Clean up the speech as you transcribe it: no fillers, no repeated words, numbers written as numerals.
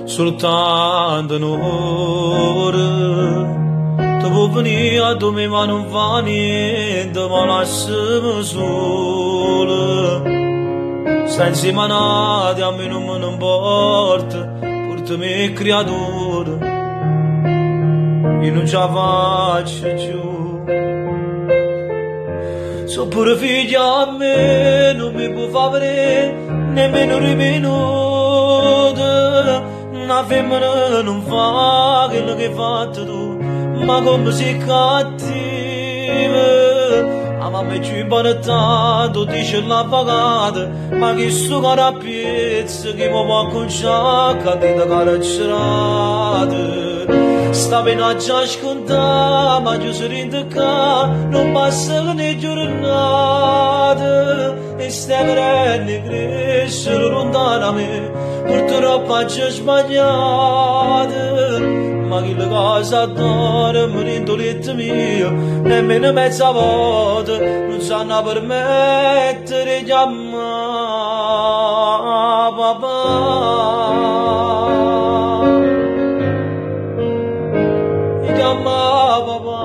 soltanto un'ora. Tu puoi venire a dove ma non fa niente, ma lasciami solo. Stai insieme a Nadia, a me non me ne importa, portami creatura, io non ce la faccio più. Sono pure figlia a me, non mi può far vedere nemmeno un minuto. Una femmina non fa quello che hai fatto tu, ma come sei cattiva. La mamma è più buona tanto, dice l'avvocato, ma che sto cara pezzo che mi può acconciare, che ti da carcerata. Sta pena già scontata, ma io sono in qua, non passa né giornata. E stai grandi crescere lontano da me, purtroppo c'è sbagliata. Ma chi la cosa adora, mi rindoletta mia, nemmeno mezza volta, non sanno permettere di amare papà. Di amare papà.